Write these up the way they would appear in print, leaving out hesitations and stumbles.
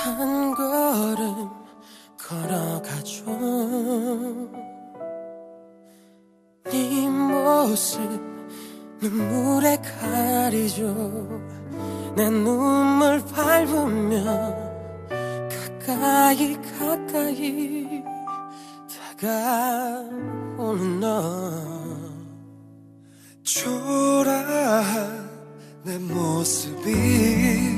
한 걸음 걸어가죠. 네 모습 눈물에 가리죠. 내 눈물 밟으며 가까이 다가오는 너. 초라한 내 모습이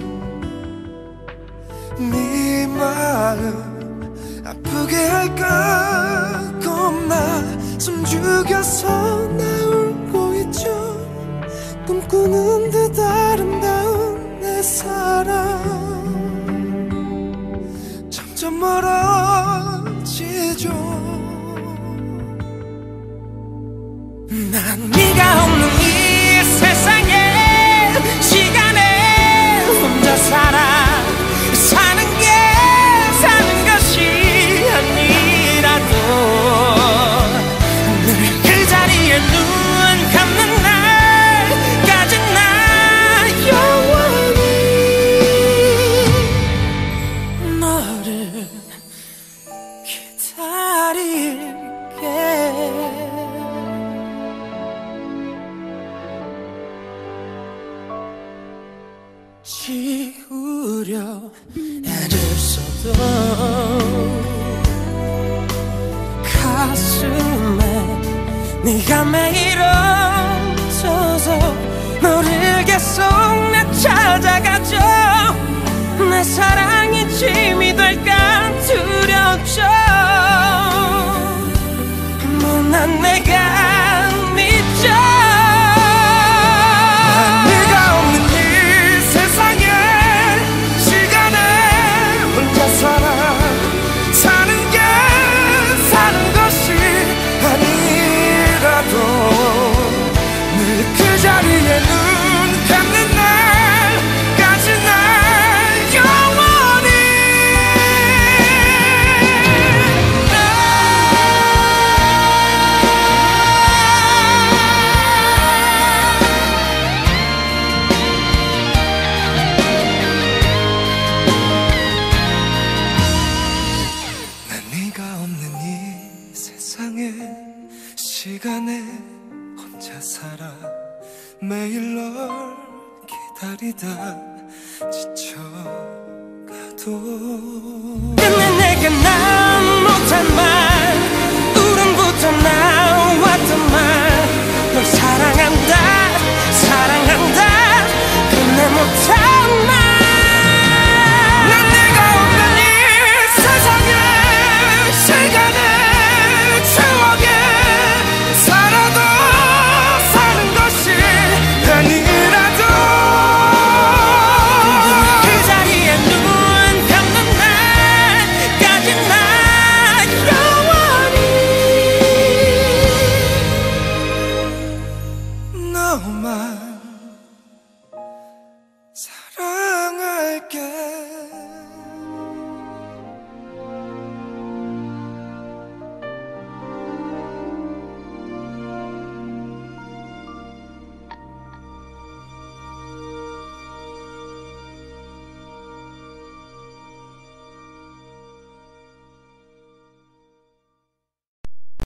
네 마음 아프게 할까 겁나 숨죽여서 나 울고 있죠. 꿈꾸는 듯 아름다운 내 사랑 점점 멀어지죠. 난 네가 없는 이 세상에 시간에 혼자 사는 게 사는 것이 아니라도 늘 그 자리에 눈 감는 날까지 나 영원히 너를 기다릴게. 지우려 애를 써도 가슴에 네가 매일 얹혀서 너를 계속 내 찾아가죠. 내 사랑이 짐이 될까 두렵죠. 못난 내가 믿죠. 시간에 혼자 살아 매일 널 기다리다 지쳐가도 끝내 내가 난 못한 말